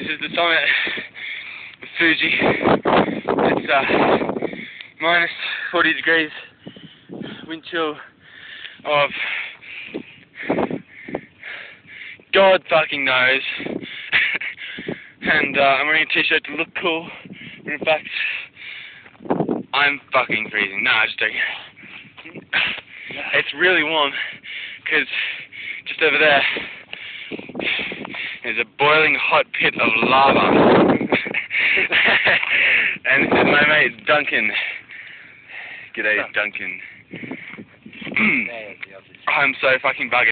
is the summit of Fuji. It's minus 40 degrees, wind chill of God fucking knows. And I'm wearing a t-shirt to look cool, but in fact, I'm fucking freezing. Nah, just joking. It's really warm, because just over there is a boiling hot pit of lava. And this is my mate Duncan. G'day, Duncan. I'm so fucking bugged.